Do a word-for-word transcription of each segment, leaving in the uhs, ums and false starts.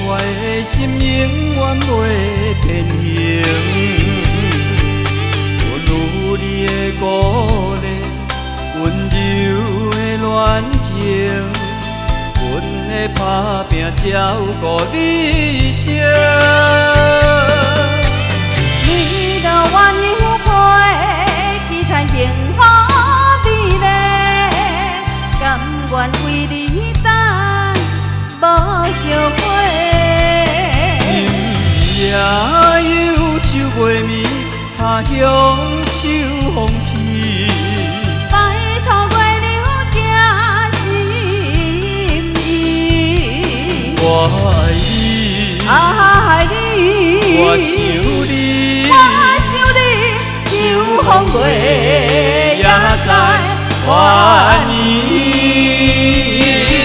怀的心永远袂变形。阮有你的鼓励，温柔的恋情，阮会打拼照顾你生。 你的温柔陪，期盼幸福美丽，甘愿为你等，无后悔。 也忧愁月暝，他乡秋风起。 拜托月流行心意。 我爱你， 爱你， 我想你， 我想你，秋风月也在怀念。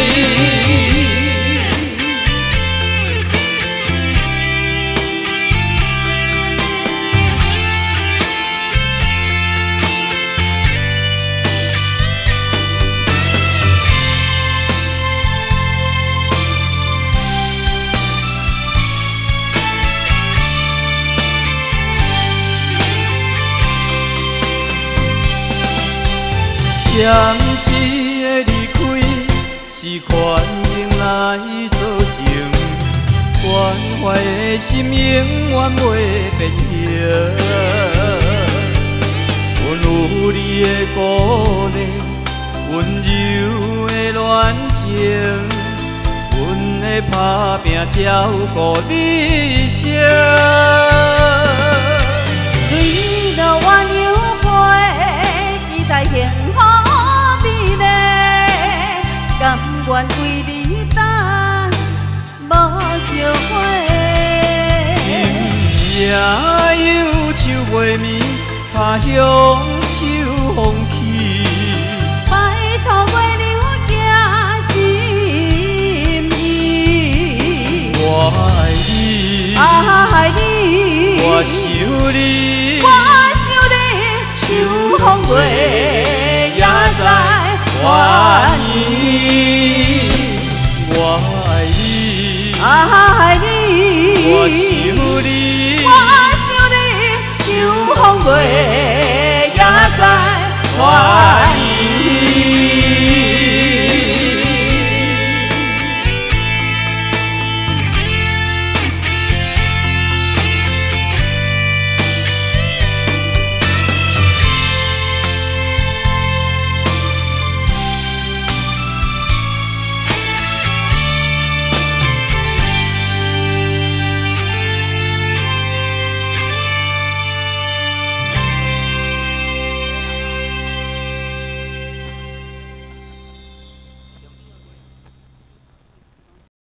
暂时的离开，是权应来造成。关怀的心永远袂变形。阮有你的鼓励，温柔的恋情，阮会打拼照顾你生。 你的温柔陪，期待幸福。甘愿为你等，无后悔。 也忧愁月暝，他乡秋风起。 拜托月流行心意。 我爱你， 爱你， 我想你， 我想你，秋风月也在怀念。 我爱你， 爱你， 我想你， 我想你，秋风月也在怀念。